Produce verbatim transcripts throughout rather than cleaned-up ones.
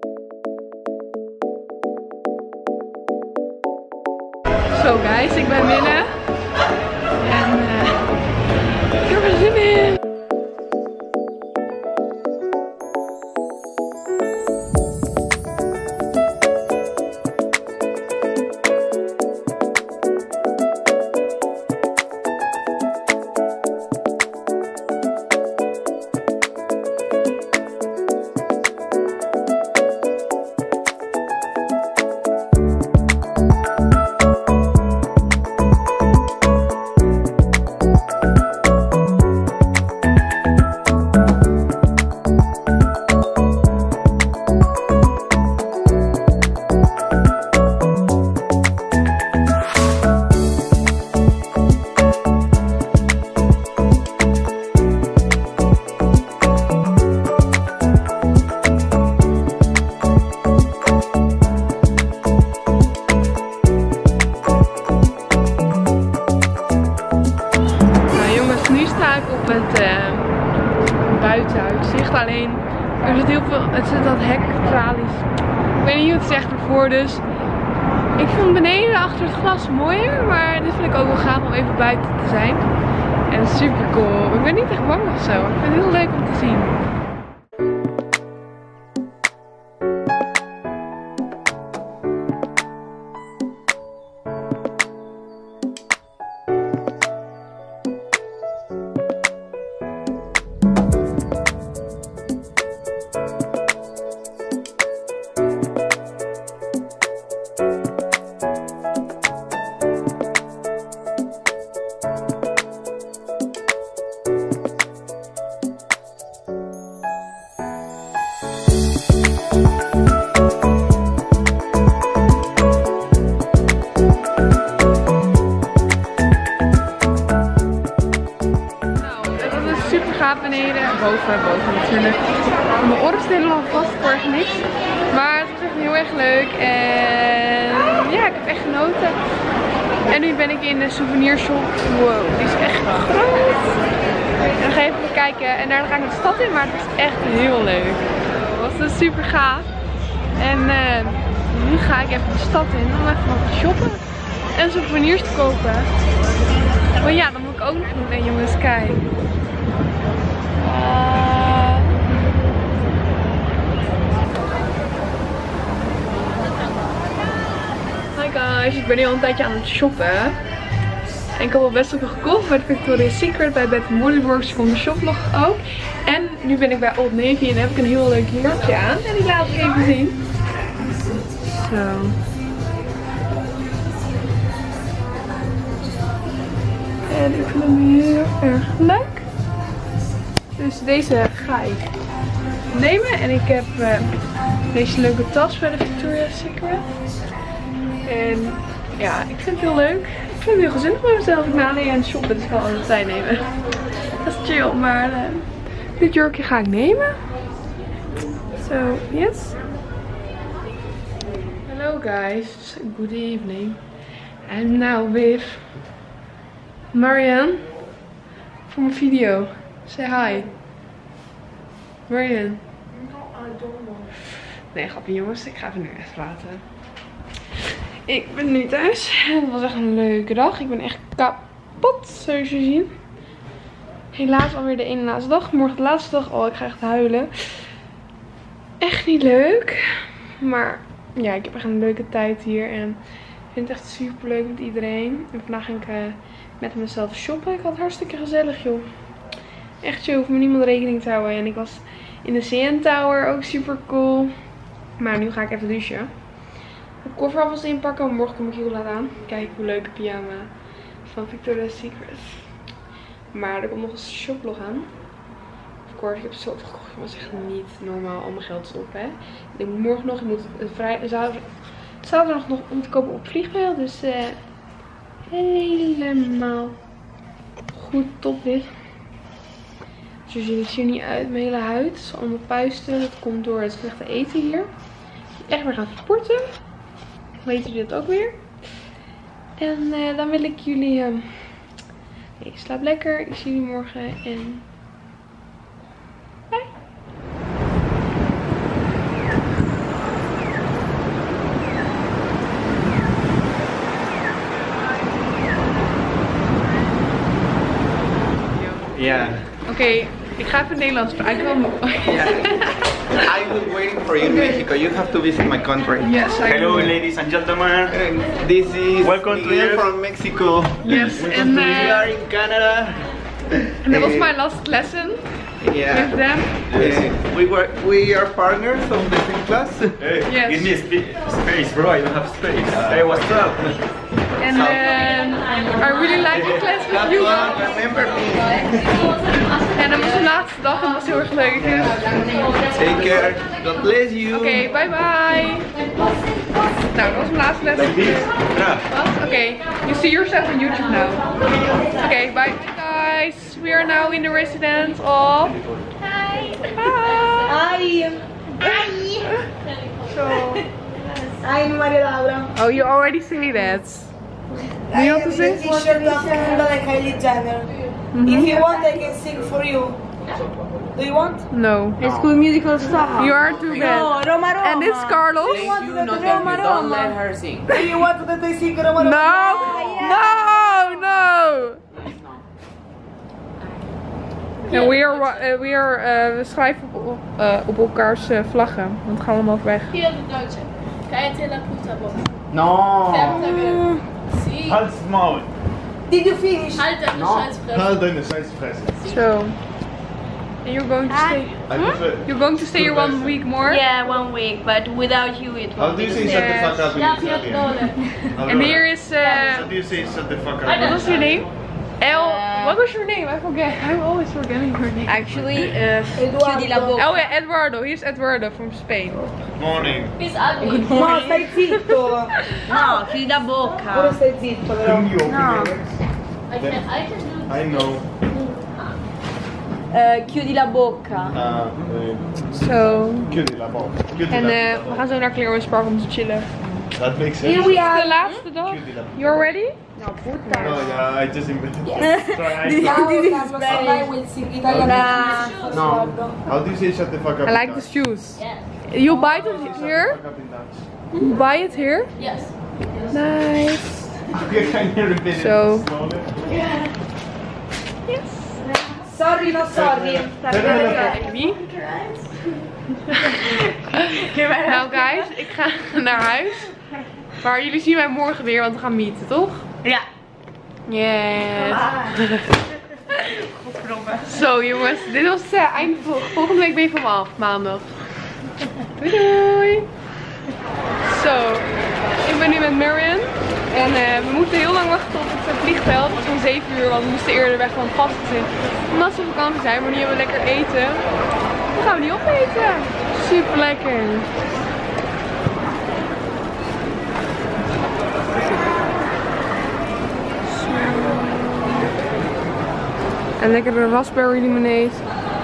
Doei! sta ik op het uh, buitenuitzicht. Alleen er zit heel veel, het zit dat hek, tralies. Ik weet niet hoe het zegt ervoor, dus ik vond beneden achter het glas mooier. Maar dit vind ik ook wel gaaf om even buiten te zijn. En super cool. Ik ben niet echt bang of zo. Ik vind het heel leuk om te zien. Beneden, boven, boven natuurlijk. Mijn oren zitten helemaal vast, ik hoor echt niks. Maar het was echt heel erg leuk en ja, ik heb echt genoten. En nu ben ik in de souvenirshop. Wow, die is echt groot. En dan ga ik even kijken en daarna ga ik de stad in, maar het is echt heel leuk. Het was dus super gaaf. En uh, nu ga ik even de stad in om even wat te shoppen en souvenirs te kopen. Maar ja, dat moet ik ook nog doen. En jongens, kijk. Hi guys, ik ben nu al een tijdje aan het shoppen. En ik heb al best wel veel gekocht bij Victoria's Secret, bij Bath and Body Works komt de shoplog ook. En nu ben ik bij Old Navy en heb ik een heel leuk jurkje aan. En die laat ik even zien. Zo. En ik vind hem heel erg leuk. Dus deze ga ik nemen. En ik heb uh, deze leuke tas bij de Victoria's Secret. En ja, ik vind het heel leuk. Ik vind het heel gezellig bij mezelf. Ik ben alleen aan het shoppen, dus ik kan altijd tijd nemen. Dat is chill, maar uh, dit jurkje ga ik nemen. So, yes. Hello guys, good evening. I'm now with Marianne voor mijn video. Say hi. Marianne. No, I don't know. Nee, grapje jongens. Ik ga even nu echt praten. Ik ben nu thuis. Het was echt een leuke dag. Ik ben echt kapot, zoals je ziet. Helaas alweer de ene laatste dag. Morgen de laatste dag. Oh, ik ga echt huilen. Echt niet leuk. Maar ja, ik heb echt een leuke tijd hier. En ik vind het echt super leuk met iedereen. En vandaag ging ik uh, met mezelf shoppen. Ik had het hartstikke gezellig, joh. Echt chill, hoef me niemand rekening te houden. En ik was in de C N Tower, ook super cool. Maar nu ga ik even douchen. Mijn koffer alvast inpakken, morgen kom ik jullie laten aan. Kijk hoe leuke pyjama van Victoria's Secret. Maar er komt nog een shoplog aan. Of course, ik heb zoveel gekocht. Het was echt niet normaal, al mijn geld is op, hè. Ik moet morgen nog, ik moet vrij, zaterdag, zaterdag nog om te kopen op vliegmail. Dus uh, helemaal goed, top dit. Dus je ziet, ik zie er niet uit. Mijn hele huid het is allemaal puisten. Dat komt door het slechte eten hier. Ik moet echt weer gaan sporten. Weten jullie dat ook weer. En uh, dan wil ik jullie... Uh... Nee, slaap lekker. Ik zie jullie morgen. En... bye. Yeah. Oké, okay, ik ga even Nederlands praten. Yeah. I was waiting for you in Mexico. You have to visit my country. Yes, I Hello, will. ladies and gentlemen. And this is Welcome to Miguel you. from Mexico. Yes, Welcome and to uh, we are in Canada. and that was Uh, my last lesson Yeah. with them. Uh, we were we are partners of the same class. Hey, Yes. give me sp space, bro. I don't have space. Hey, what's up? And then I really like the class with Have you. fun, remember me. En dat was de laatste dag en dat was heel erg leuk. Dus. Take care. God bless you. Oké, okay, bye bye. Nou, dat was mijn laatste les. Like this. Yeah. Oké, okay. You see yourself on YouTube now. Oké, okay, bye guys. We are now in the residence of... Hi. Hi. Hi. So... I'm Maria Laura. Oh, you already say that. Do you want to say? T-shirt of the Kylie Jenner. If you want, I can sing for you. Do you want? No. High School Musical star. You are too bad. No, Roma Roma. And this is Carlos. Do you want that No, I thank Roma you. Don't Roma? let her sing. Do you want that I sing Roma Roma? No! No! No! En we are, uh, we are, uh, we schrijven op, uh, op elkaars uh, vlaggen, want het gaat allemaal weg. Hier heb ik nootje. Cállate la puta boca. No. Ferta bien. Sí. Halt Maul. Did you finish? Halt deine No. Scheißfresse. Halt deine Scheißfresse. So, and you're going to stay. I prefer. You're going to stay here one week more. Yeah, one week, but without you it How won't do you be say the shut the Yes. fuck up in Ja, Italian? pierdolę. And here is. Uh, How do you say shut the fuck up? I what don't was your name? El. Uh, What was your name? I forget. I'm always forgetting your name. Actually, uh, Eduardo. Chiudi la boca. Oh yeah, Eduardo. Here's Eduardo from Spain. Morning. He's ugly. No, stai zitto. No, chiudi la Pure bocca. stai zitto però. Can you open No. your legs? I can, I can do I know. Uh, chiudi la bocca. Uh, uh, So. chiudi la bocca. Chiudi En la uh, bocca. we gaan zo naar Clearwater Park om te chillen. That makes sense. Here we Het is are. de laatste dag. Chiudi la bocca. You're ready? No, puta. No, yeah, I just invented it. Sorry, I Ciao, This is Carlos, Spain. I will sing Italian. No. How do you say shut the fuck up? I in like the Dutch? shoes. Yes. You buy it Shut the here? fuck up in Dutch. You buy it here? Yes. Nice. Can you repeat it So. slowly? Yes. Sorry, no sorry. Wie? Nou guys, ik ga naar huis. Maar jullie zien mij morgen weer, want we gaan meeten, toch? Ja. Yes. Zo jongens, dit was het uh, einde. Volgende week ben je van me af, maandag. Doei doei. Zo, ik ben nu met Marion. En uh, we moeten heel lang wachten op het uh, vliegveld. Het was om zeven uur, want we moesten eerder weg van het gastgezin. Omdat ze op vakantie zijn, maar nu hebben we lekker eten. Dan gaan we die opeten. Super lekker. En lekker de raspberry lemonade.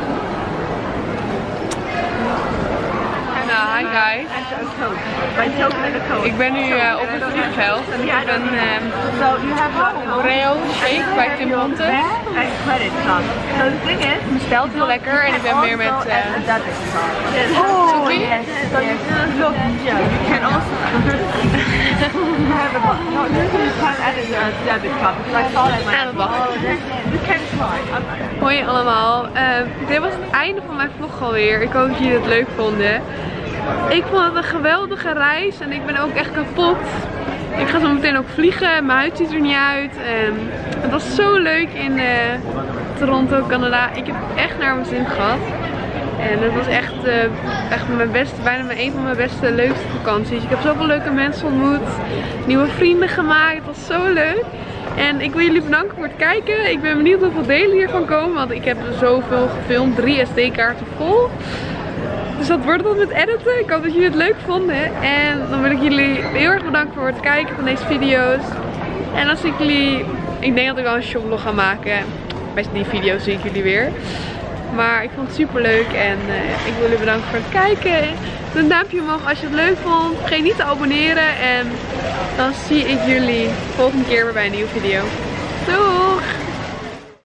Nou, hi guys. Ik ben nu uh, op het vliegveld en ik heb een um, Oreo shake bij Tim Hortons. Besteld, heel lekker en ik ben weer met uh, Sophie. So you can look, yeah, you can also have a no, you can add a debit card because I saw that my Aan het wachten. you can try. Hoi allemaal, uh, dit was het einde van mijn vlog alweer. Ik hoop dat jullie het leuk vonden. Ik vond het een geweldige reis en ik ben ook echt kapot. Ik ga zo meteen ook vliegen, mijn huid ziet er niet uit. En het was zo leuk in uh, Toronto, Canada. Ik heb echt naar mijn zin gehad. En het was echt, uh, echt mijn beste, bijna een van mijn beste, leukste vakanties. Ik heb zoveel leuke mensen ontmoet, nieuwe vrienden gemaakt. Het was zo leuk. En ik wil jullie bedanken voor het kijken. Ik ben benieuwd hoeveel delen hiervan komen, want ik heb zoveel gefilmd, drie S D-kaarten vol. Dus dat wordt het met editen. Ik hoop dat jullie het leuk vonden. En dan wil ik jullie heel erg bedanken voor het kijken van deze video's. En als ik jullie, ik denk dat ik wel een shoplog ga maken. Bij die video's zie ik jullie weer. Maar ik vond het super leuk en uh, ik wil jullie bedanken voor het kijken. Doe een duimpje omhoog als je het leuk vond. Vergeet niet te abonneren en dan zie ik jullie volgende keer weer bij een nieuwe video. Doei!